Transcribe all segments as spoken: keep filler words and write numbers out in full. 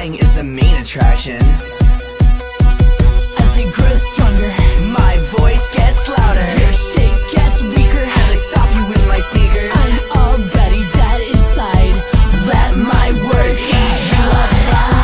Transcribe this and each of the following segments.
flying is the main attraction. As I grow stronger, my voice gets louder. Your shake gets weaker as I stop you with my sneakers. I'm already dead inside. Let my words eat you alive.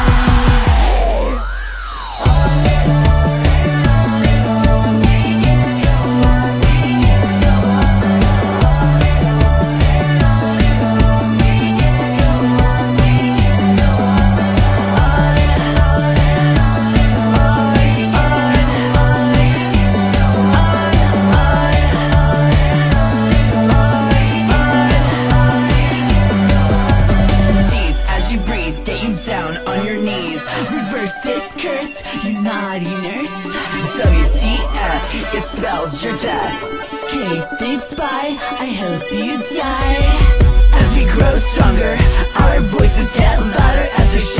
Down on your knees, reverse this curse, you naughty nurse. W T F, it spells your death. K, big spy, I hope you die. As we grow stronger, our voices get louder as our